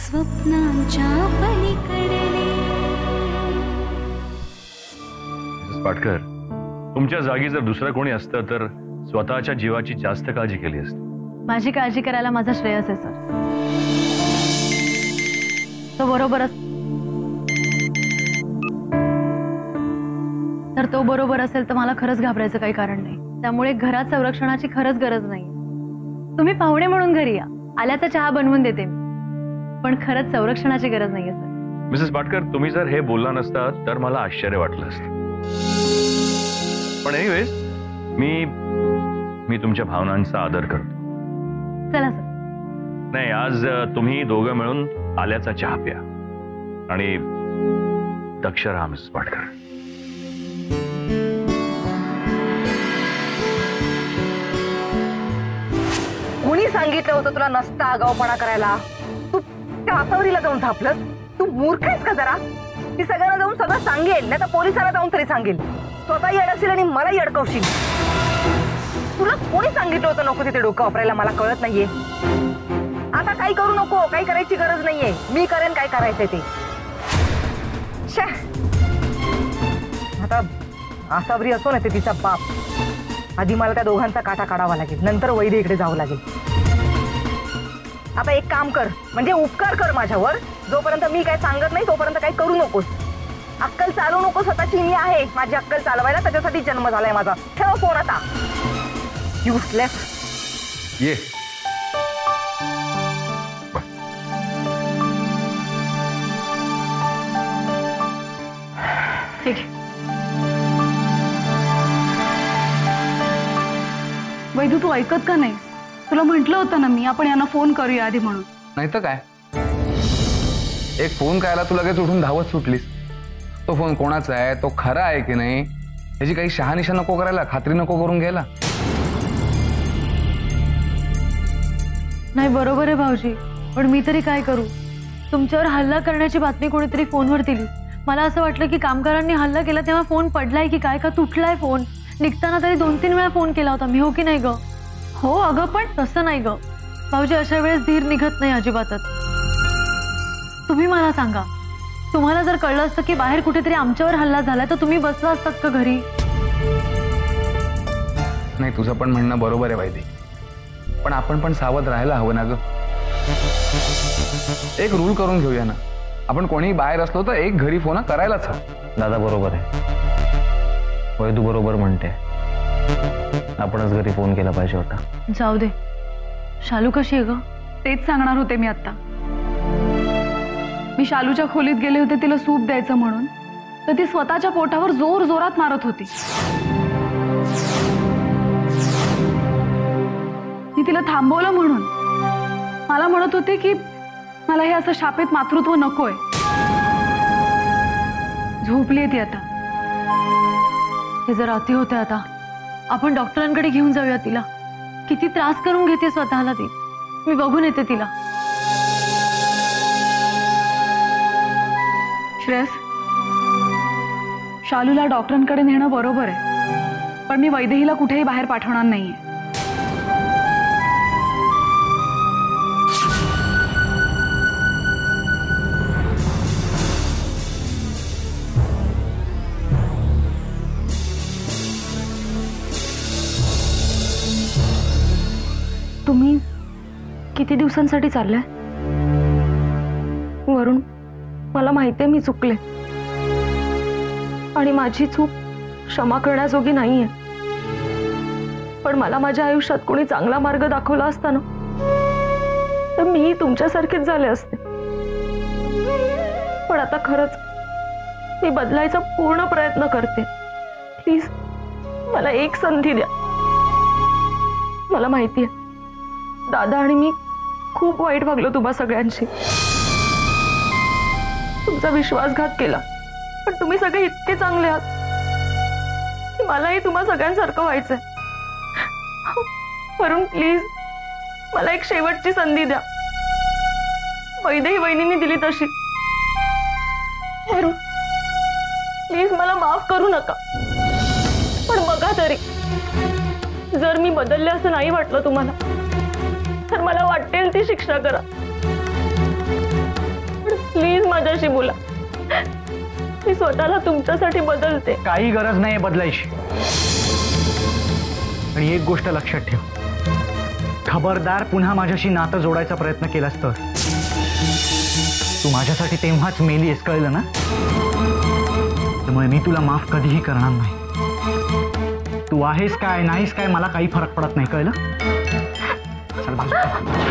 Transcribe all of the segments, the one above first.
स्वप्नांच्या पलीकडे। पाटकर, तुमच्या जागी जर दुसरं कोणी असतं तर स्वतःच्या जीवाची जास्त काळजी केली असती। माझी काळजी करायला माझा श्रेयस आहे सर, तो बरोबरच तर तो बरोबर असेल तर मला खरंच घाबरायचं काही कारण नाही। त्यामुळे घरात संरक्षणाची खरंच गरज नाही। तुम्ही पाहुणे म्हणून घरी या, आल्याचा चहा बनवून देते मी, पण खरंच संरक्षणाची गरज नाहीये सर। मिसेस पाटकर, तुम्ही जर हे बोलला नसता तर मला आश्चर्य वाटलं असतं। पण एनिवेज मी तुमच्या भावनांचा आदर करतो। चला सर। नाही, आज तुम्ही दोघं मिळून आल्याचा चहा प्या आणि दक्ष राहा मिसेस पाटकर। कोणी सांगितलं होतं तुला नसता आगाऊपणा करायला? तू त्या आसावरीला जाऊन थापलंस? तू मूर्ख आहेस का जरा? ती सगळ्यांना जाऊन सगळं सांगेल, नाही तर पोलिसाला जाऊन तरी सांगेल। स्वतः येडशील आणि मला येडकवशील। तुला कोणी सांगितलं होतं नको तिथे डोकं वापरायला? मला कळत नाहीये। आता काही करू नको, काही करायची गरज नाहीये। मी करेन काय करायचंय ते। आता आसावरी असो ना ते तिचा बाप, आधी मला त्या दोघांचा काटा काढावा लागेल, नंतर वैद्य इकडे जावं लागेल। आता एक काम कर, म्हणजे उपकार कर माझ्यावर, जोपर्यंत मी काय सांगत नाही तोपर्यंत काही करू नकोस। अक्कल चालू नको स्वतःची, मी आहे माझी अक्कल चालवायला, त्याच्यासाठी जन्म झालाय माझा। ठेव फोन आता, युजलेस। ये ठीक आहे। वैदू, तू ऐकत का नाहीस? तुला म्हटलं होतं ना मी, आपण यांना फोन करूया आधी म्हणून। नाही तर काय, एक फोन करायला तू लगेच उठून धावत सुटलीस। तो फोन कोणाचा आहे, तो खरा आहे की नाही याची काही शहानिशा नको करायला, खात्री नको करून घ्यायला। नाही बरोबर आहे भाऊजी, पण मी तरी काय करू? तुमच्यावर हल्ला करण्याची बातमी कोणीतरी फोनवर दिली। मला असं वाटलं की कामगारांनी हल्ला केला तेव्हा फोन पडलाय की काय, का तुटलाय फोन। निघताना तरी 2-3 वेळा फोन केला होता मी, हो की नाही ग? हो अगं, पण तसं नाही ग भाऊजी, अशा वेळेस धीर निघत नाही अजिबातच। तुम्ही मला सांगा, तुम्हाला जर कळलं असतं की बाहेर कुठेतरी आमच्यावर हल्ला झाला तर तुम्ही बसला असतात का घरी? नाही, तुझं पण म्हणणं बरोबर आहे वैदी, पण आपण पण सावध राहायला हवं ना ग। एक रूल करून घेऊया ना, आपण कोणी बाहेर असलो तर एक घरी फोन करायलाच हवं। दादा बरोबर आहे, वैदू बरोबर म्हणते, आपणच घरी फोन केला पाहिजे होता। जाऊ दे, शालू कशी आहे ग? तेच सांगणार होते मी आता। मी शालूच्या खोलीत गेले होते तिला सूप द्यायचं म्हणून, तर ती स्वतःच्या पोटावर जोर जोरात मारत होती। मी तिला थांबवलं म्हणून मला म्हणत होते की मला हे असं शापित मातृत्व नकोय। झोपली ती आता। हे जर अति होते, आता आपण डॉक्टरांकडे घेऊन जाऊया तिला। किती त्रास करून घेते स्वतःला ती, मी बघून येते तिला। श्रेयस, शालूला डॉक्टरांकडे नेणं बरोबर आहे, पण मी वैदेहीला कुठेही बाहेर पाठवणार नाहीये। तुम्ही किती दिवसांसाठी चाललाय? वरुण, मला माहितीये मी चुकले आणि माझी चूक क्षमा करण्याजोगी नाहीये, पण मला माझ्या आयुष्यात कोणी चांगला मार्ग दाखवला असता ना तर मी तुमच्यासारखेच झाले असते। पण आता खरंच मी बदलायचा पूर्ण प्रयत्न करते। प्लीज मला एक संधी द्या। मला माहितीये दादा आणि मी खूप वाईट वागलो तुम्हा सगळ्यांशी, तुमचा विश्वासघात केला, पण तुम्ही सगळे इतके चांगले आहात की मलाही तुम्हा सगळ्यांसारखं व्हायचंय। वरुण, प्लीज मला एक शेवटची संधी द्या, वैदेही वहिनींनी दिली तशी। वरुण, प्लीज मला माफ करू नका, पण बघा तरी, जर मी बदलले असं नाही वाटलं तुम्हाला तर मला वाटेल ती शिक्षा करा। माझ्याशी बोला. मी स्वतःला तुमच्यासाठी बदलते. काही गरज नाही बदलायची. आणि एक गोष्ट लक्षात ठेव, खबरदार पुन्हा माझ्याशी नातं जोडायचा प्रयत्न केलास तर तू माझ्यासाठी तेव्हाच मेलीस, कळलं ना? त्यामुळे मी तुला माफ कधीही करणार नाही. तू आहेस काय नाहीस काय मला काही फरक पडत नाही, कळलं? चल बाजूला.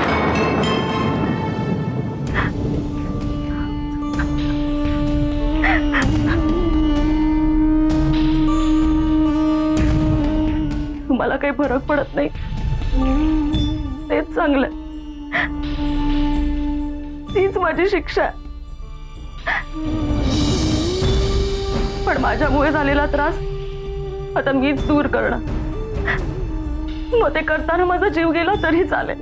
तुम्हाला काही फरक पडत नाही तेच चांगलं. तीच माझी शिक्षा आहे. पण माझ्यामुळे झालेला त्रास आता मीच दूर करणार. मग ते करताना माझा जीव गेला तरी चालेल.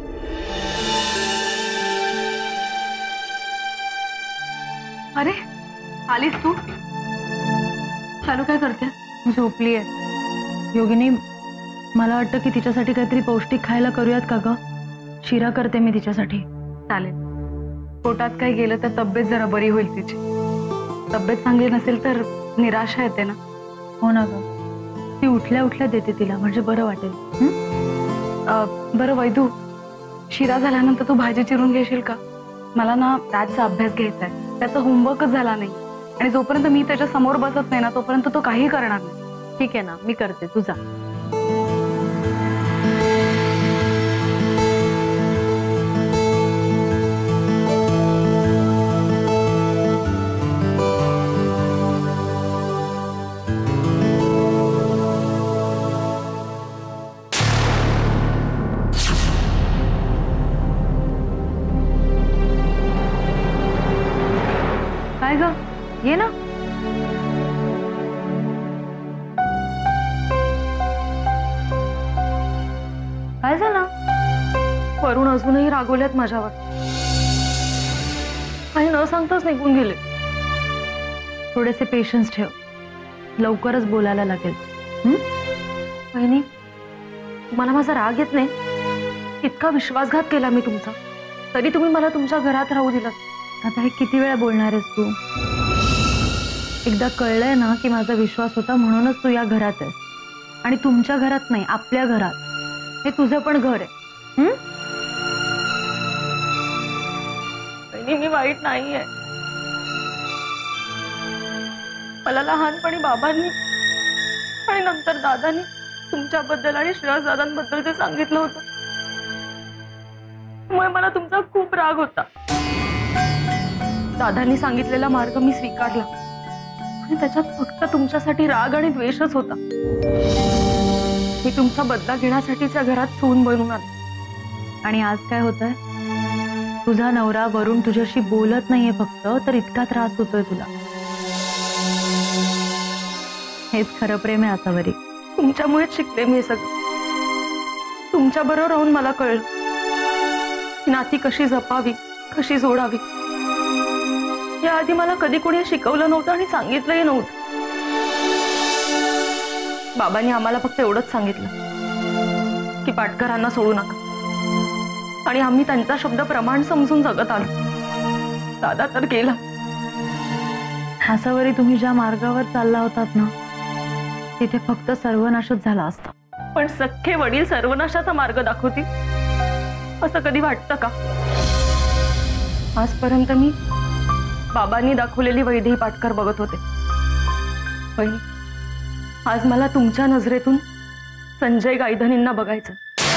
अरे आलीस तू? चालू काय करते? झोपली आहे. योगिनी, मला वाटतं की तिच्यासाठी काहीतरी पौष्टिक खायला करूयात का ग? शिरा करते मी तिच्यासाठी. चालेल. पोटात काही गेलं तर तब्येत जरा बरी होईल तिची. तब्येत चांगली नसेल तर निराशा येते ना. हो ना ग, ती उठल्या उठल्या देते तिला, म्हणजे बरं वाटेल. बरं वैदू, शिरा झाल्यानंतर तू भाजी चिरून घेशील का? मला ना राजचा अभ्यास घ्यायचा आहे. त्याचा होमवर्कच झाला नाही आणि जोपर्यंत मी त्याच्या समोर बसत नाही ना तोपर्यंत तो काही करणार नाही. ठीक आहे ना, मी करते, तू जा. काय ग, ये ना. काय झालं? वरून अजूनही रागवल्यात माझ्यावर. काही न सांगताच निघून गेले. थोडेसे पेशन्स ठेव, लवकरच बोलायला लागेल. बहिणी, मला माझा राग येत नाही. इतका विश्वासघात केला मी तुमचा, तरी तुम्ही मला तुमच्या घरात राहू दिलात. आता हे किती वेळा बोलणार आहेस तू? एकदा कळलंय ना की माझा विश्वास होता म्हणूनच तू या घरात आहेस. आणि तुमच्या घरात नाही, आपल्या घरात. हे तुझं पण घर आहे. बहिणी, मी वाईट नाहीये. मला लहानपणी बाबांनी आणि नंतर दादांनी तुमच्याबद्दल आणि श्रेयस दादांबद्दल ते सांगितलं होतं. त्यामुळे मला तुमचा खूप राग होता. दादांनी सांगितलेला मार्ग मी स्वीकारला आणि त्याच्यात फक्त तुमच्यासाठी राग आणि द्वेषच होता. मी तुमचा बदला घेण्यासाठीच्या घरात सून बनून आले. आणि आज काय होतंय? तुझा नवरा वरून तुझ्याशी बोलत नाहीये फक्त, तर इतका त्रास होतोय तुला. हेच खरं प्रेम आहे आसावरी. तुमच्यामुळेच शिकले मी हे सगळं. तुमच्या बरोबर राहून मला कळलं की नाती कशी जपावी, कशी जोडावी. याआधी मला कधी कोणी शिकवलं नव्हतं आणि सांगितलंही नव्हतं. बाबांनी आम्हाला फक्त एवढंच सांगितलं की पाटकरांना सोडू नका, आणि आम्ही त्यांचा शब्द प्रमाण समजून जगत आलो. दादा तर गेला. आसावरी, तुम्ही ज्या मार्गावर चालला होतात ना तिथे फक्त सर्वनाशच झाला असता. पण सख्खे वडील सर्वनाशाचा मार्ग दाखवतील असं कधी वाटतं का? आजपर्यंत मी बाबांनी दाखवलेली वैदेही पाटकर बघत होते. बहिणी, आज मला तुमच्या नजरेतून संजय गायधनींना बघायचं.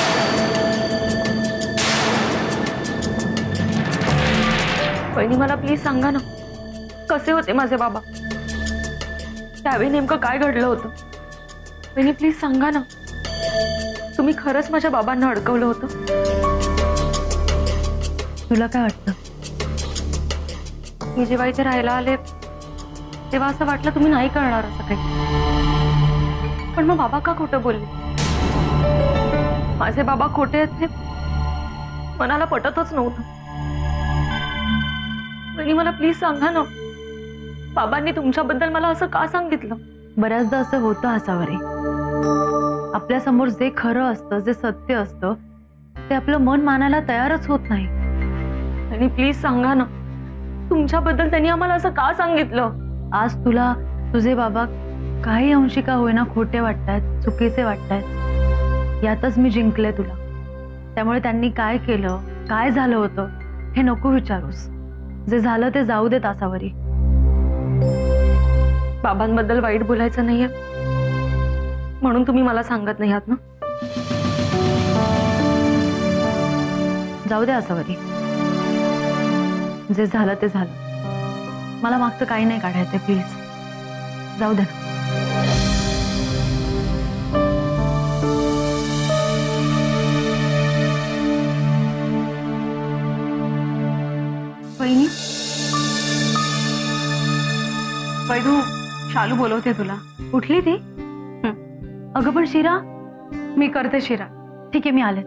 बहिणी, मला प्लीज सांगा ना, कसे होते माझे बाबा? त्यावेळी नेमकं काय घडलं होतं? बहिणी, प्लीज सांगा ना, तुम्ही खरंच माझ्या बाबांना अडकवलं होतं? तुला काय वाटतं? मी जेव्हा इथे राहायला आले तेव्हा असं वाटलं तुम्ही नाही करणार असं काही. पण मग बाबा का खोटं बोलले? माझे बाबा खोटे आहेत हे मनाला पटतच नव्हतं. आणि मला प्लीज सांगा ना, बाबांनी तुमच्याबद्दल मला असं का सांगितलं? बऱ्याचदा असं होतं आसावरी. आपल्या समोर जे खरं असतं, जे सत्य असतं, ते आपलं मन मानायला तयारच होत नाही. आणि प्लीज सांगा ना, तुमच्याबद्दल त्यांनी आम्हाला असं का सांगितलं? आज तुला तुझे बाबा काही अंशी का होईना खोटे वाटतायत, चुकीचे वाटतायत, यातच मी जिंकले तुला. त्यामुळे त्यांनी काय केलं, काय झालं होतं हे नको विचारूस. जे झालं ते जाऊ दे तासावरी. बाबांबद्दल वाईट बोलायचं नाहीये म्हणून तुम्ही मला सांगत नाही आहात ना? जाऊ दे आसावरी. जे झालं ते झालं. मला मागचं काही नाही काढायचं. प्लीज जाऊ दे. वहिनी, वैदू, शालू बोलवते तुला. उठली ती? अगं पण शिरा. मी करते शिरा. ठीक आहे, मी आले.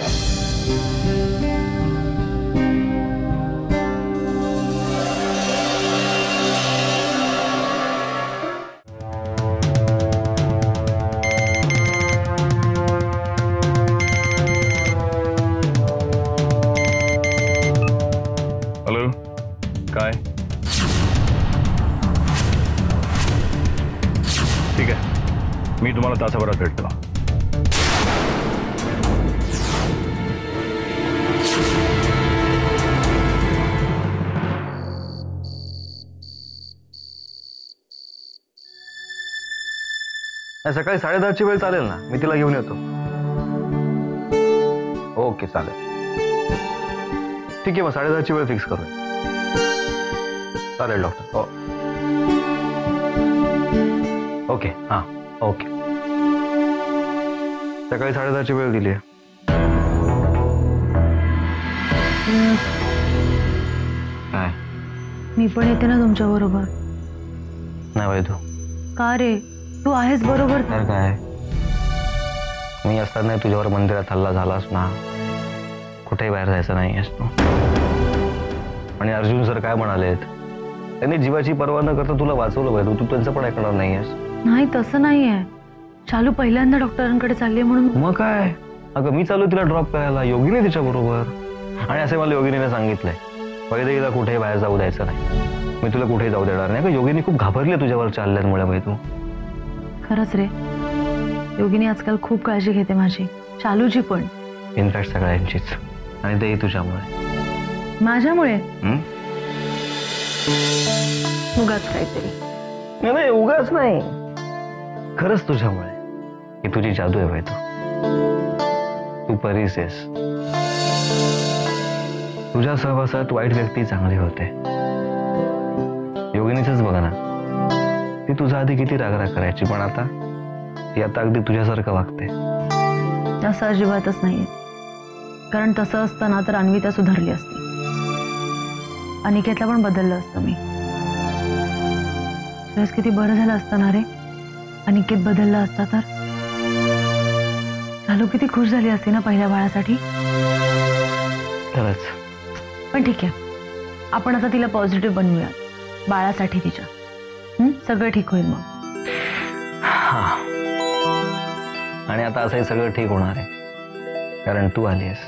हॅलो, काय? ठीक आहे, मी तुम्हाला तासाभरात भेटतो. सकाळी 10:30ची वेळ चालेल ना? मी तिला घेऊन येतो. ओके, चालेल. ठीक आहे, मग 10:30ची वेळ फिक्स करूया. चालेल डॉक्टर. हो, ओके. हां, ओके. सकाळी 10:30ची वेळ दिली आहे. काय? मी पण येते ना तुमच्या बरोबर. नाही वैदू. का रे? तू आहेस बरोबर. तर काय, मी असताना तुझ्यावर मंदिरात हल्ला झालास ना, कुठेही बाहेर जायचं नाही आहेस तू. आणि अर्जुन सर काय म्हणालेत, त्यांनी जीवाची पर्वा न करता तुला वाचवलं पाहिजे. तू त्यांचं पण ऐकणार नाही आहेस. नाही, तसं नाहीये. शालू पहिल्यांदा डॉक्टरांकडे चालली म्हणून. मग काय, अगं मी चालू तिला ड्रॉप करायला, योगिनी तिच्या बरोबर. आणि असे मला योगिनीने सांगितलंय, वैदेहीला कुठेही बाहेर जाऊ द्यायचं नाही. मी तुला कुठेही जाऊ देणार नाही. योगिनी खूप घाबरली तुझ्यावर चालल्यामुळे. वैदू, खरंच रे, योगिनी आजकाल खूप काळजी घेते माझी, शालूची पण. इनफॅक्ट सगळ्यांचीच. आणि तेही तुझ्यामुळे. माझ्यामुळे? उगाच काहीतरी. नाही, उगाच नाही, खरंच तुझ्यामुळे. ही तुझी जादू आहे वैदू. तू परीस आहेस. तुझ्या सहवासात वाईट व्यक्ती चांगली होते. योगिनीचंच बघा ना, ती तुझा आधी किती रागराग करायची, पण आता ती अगदी तुझ्यासारखं वागते. असं अजिबातच नाहीये. कारण तसं असतं ना तर अन्विता सुधारली असती. अनिकेतला पण बदललं असतं मी. श्रेयस किती बरं झालं असतं ना रे, अनिकेत बदलला असता तर. शालू किती खुश झाली असती ना पहिल्या बाळासाठी. खरंच. पण ठीक आहे, आपण आता तिला पॉझिटिव्ह बनवूया बाळासाठी तिच्या. सगळं ठीक होईल मग. हा, आणि आता असंही सगळं ठीक होणार आहे, कारण तू आली आहेस.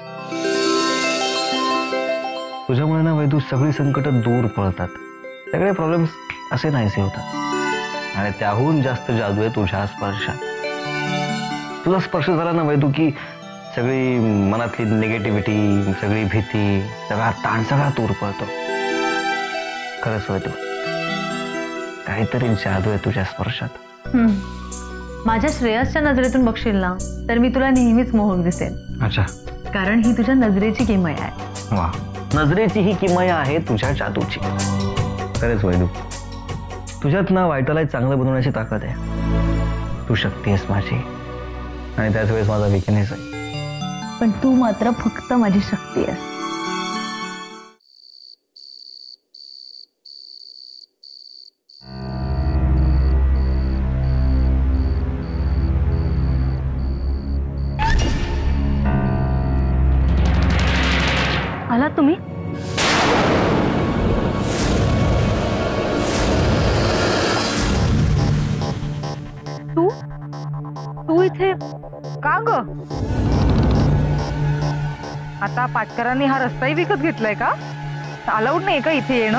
तुझ्यामुळे ना वैदू सगळी संकट दूर पळतात. सगळे प्रॉब्लेम्स असे नाहीसे होतात. आणि त्याहून जास्त जादू आहे तुझ्या स्पर्शात. तुझा स्पर्श झाला ना वैदू की सगळी मनातली निगेटिव्हिटी, सगळी भीती, सगळा ताण सगळा दूर पळतो. खरंच वैदू, काहीतरी जादू आहे तुझ्या स्पर्शात. माझ्या श्रेयसच्या नजरेतून बघशील ना तर मी तुला नेहमीच मोहक दिसेल. अच्छा. कारण ही तुझ्या नजरेची किमया आहे. वा, नजरेची ही किमया आहे तुझ्या जादूची. खरंच वैदू, तुझ्यात ना वाईटाला चांगलं बनवण्याची ताकद आहे. तू शक्ती आहेस माझी, आणि त्याच वेळेस माझा विकनेस आहे. पण तू मात्र फक्त माझी शक्ती आहेस. आलात तुम्ही? तू इथे का ग? आता पाटकरांनी हा रस्ताही विकत घेतलाय का? अलाउड नाही का इथे येणं?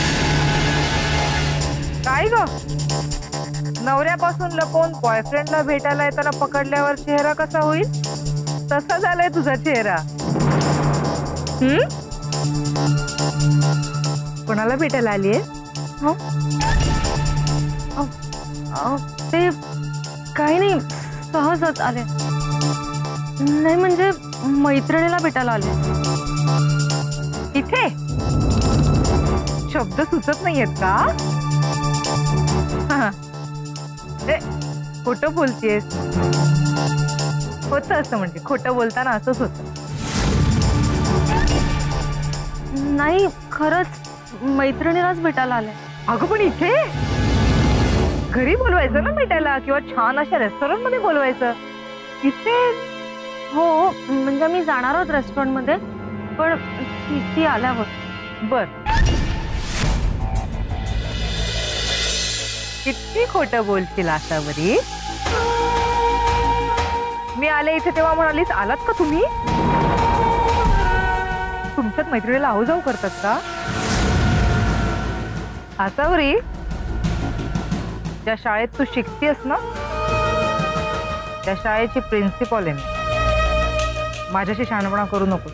काय ग, नवऱ्यापासून लपवून बॉयफ्रेंडला भेटायला येताना पकडल्यावर चेहरा कसा होईल? तसा झालाय तुझा चेहरा. कोणाला भेटायला आलीये? ते काही नाही, सहजच आले. नाही म्हणजे मैत्रिणीला भेटायला आले. इथे शब्द सुचत नाहीयेत का? खोटं बोलतेस. होतं असं, म्हणजे खोटं बोलताना असंच होतं. नाही, खरंच मैत्रिणीलाच भेटायला आले. अगं पण इथे घरी बोलवायचं ना भेटायला, किंवा छान अशा रेस्टॉरंट मध्ये बोलवायचं. इथे हो, म्हणजे मी जाणार आहोत रेस्टॉरंट मध्ये, पण ती आल्यावर. बर, किती खोटं बोलशील आशावरी. मी आले इथे तेव्हा म्हणालीस आलात का तुम्ही? तुमच्यात मैत्रिणीला आऊ जाऊ करतात का? आशावरी, ज्या शाळेत तू शिकतेस ना, त्या शाळेची प्रिन्सिपल आहे मी. माझ्याशी शहाणपणा करू नको.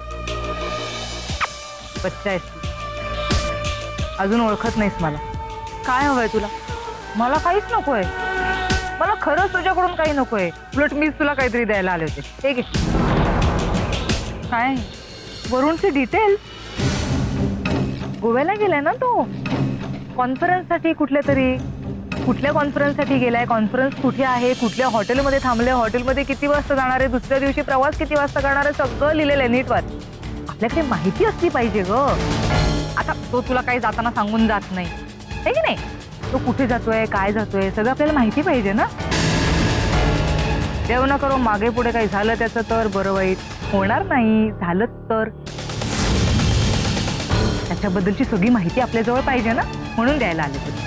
बच्चा आहेस तू, अजून ओळखत नाहीस मला. काय हवंय तुला? मला काहीच नकोय. मला खरंच तुझ्याकडून काही नकोय. उलट मीच तुला काहीतरी द्यायला आले होते. ठीक आहे. काय वरूनचे डिटेल्स? गोव्याला गेलाय ना तो कॉन्फरन्स साठी. कुठल्या कॉन्फरन्स साठी गेलाय? कॉन्फरन्स कुठे आहे? कुठल्या हॉटेलमध्ये थांबले? हॉटेलमध्ये किती वाजता जाणार आहे? दुसऱ्या दिवशी प्रवास किती वाजता करणार आहे? सगळं लिहिलेलं आहे नीट वाच. आपल्याकडे माहिती असली पाहिजे ग. आता तो तुला काही जाताना सांगून जात नाही, हे की नाही? तो कुठे जातोय, काय जातोय, सगळं आपल्याला माहिती पाहिजे ना. देव न करो मागे पुढे काही झालं त्याचं तर बरं वाईट होणार नाही. झालंच तर त्याच्याबद्दलची सगळी माहिती आपल्याजवळ पाहिजे ना, म्हणून द्यायला आले तुम्ही.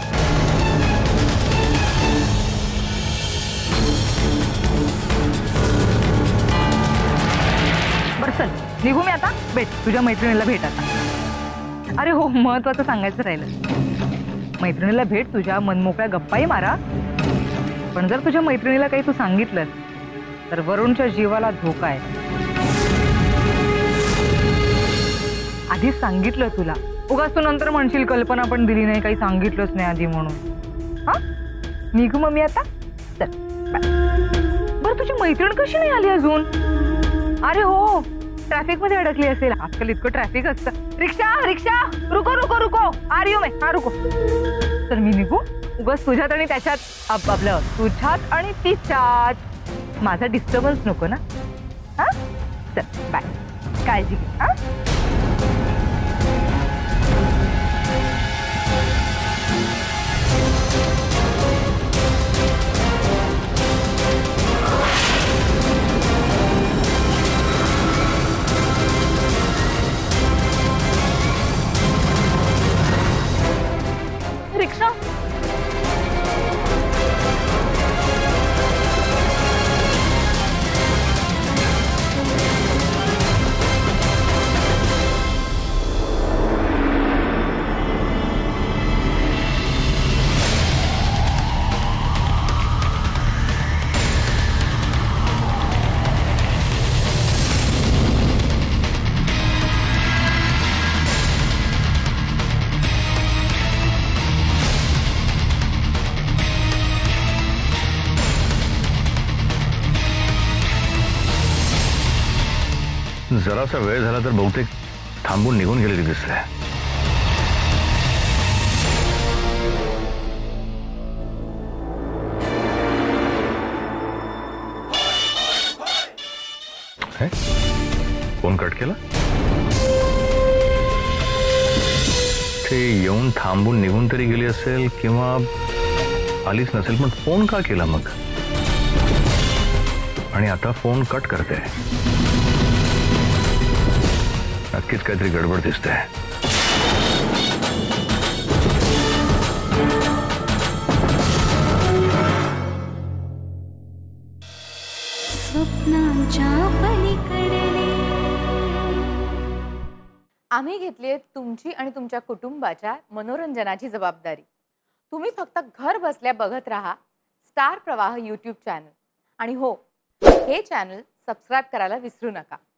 बरं चल निघू मी आता. भेट तुझ्या मैत्रिणीला भेट आता. अरे हो, महत्वाचं सांगायचं राहिलं. मैत्रिणीला भेट तुझ्या, मनमोकळ्या गप्पाही मारा. पण जर तुझ्या मैत्रिणीला काही तू सांगितलंस तर वरुणच्या जीवाला धोका आहे. आधीच सांगितलं तुला. उगाच तू नंतर म्हणशील कल्पना पण दिली नाही, काही सांगितलंच नाही आधी म्हणून. हा, निघू मग मी आता. चल बरं, तुझी मैत्रीण कशी नाही आली अजून? अरे हो, ट्रॅफिक मध्ये अडकली असेल. आजकाल इतकं ट्रॅफिक असतं. रिक्षा रिक्षा, रुको रुको रुको, आ रही हूं मैं. हा रुको. तर मी निघू? उगाच तुझ्यात आणि त्याच्यात, आपलं तुझ्यात आणि तिच्यात माझा डिस्टर्बन्स नको ना. हा चल बाय, काळजी घे. हा रिक्षा. जरासा वेळ झाला तर बहुतेक थांबून निघून गेलेली दिसतंय. फोन कट केला? ते येऊन थांबून निघून तरी गेली असेल किंवा आलीच नसेल, पण फोन का केला मग? आणि आता फोन कट करते. नक्कीच काहीतरी गडबड दिसते. स्वप्नांच्या पलीकडे. आम्ही घेतली तुमची आणि तुमच्या कुटुंबाच्या मनोरंजनाची जबाबदारी. तुम्ही फक्त घर बसल्या बघत राहा स्टार प्रवाह यूट्यूब चॅनल. आणि हो, हे चॅनल सबस्क्राईब करायला विसरू नका.